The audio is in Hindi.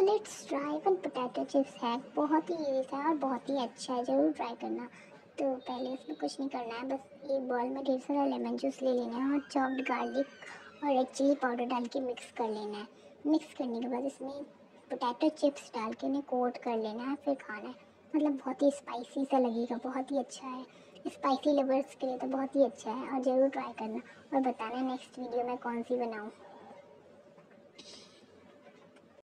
Let's try one potato chips hack. बहुत ही ईजी है और बहुत ही अच्छा है, ज़रूर ट्राई करना। तो पहले इसमें कुछ नहीं करना है, बस एक बॉल में ढेर सारा लेमन जूस ले लेना है और चॉप्ड गार्लिक और एक चिली पाउडर डाल के मिक्स कर लेना है। मिक्स करने के बाद इसमें पोटैटो चिप्स डाल के उन्हें कोट कर लेना है, फिर खाना है। मतलब बहुत ही स्पाइसी सा लगेगा, बहुत ही अच्छा है। स्पाइसी लवर्स के लिए तो बहुत ही अच्छा है और ज़रूर ट्राई करना और बताना नेक्स्ट वीडियो में कौन सी बनाऊँ।